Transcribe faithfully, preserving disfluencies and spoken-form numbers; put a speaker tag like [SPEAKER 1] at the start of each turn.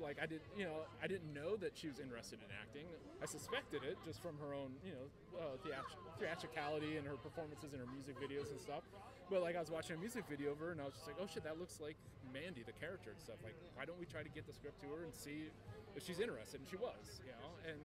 [SPEAKER 1] Like I didn't, you know, I didn't know that she was interested in acting. I suspected it just from her own, you know, uh, theatri- theatricality and her performances in her music videos and stuff. But like I was watching a music video of her, and I was just like, oh shit, that looks like Mandy, the character and stuff. Like, why don't we try to get the script to her and see if she's interested? And she was, you know. And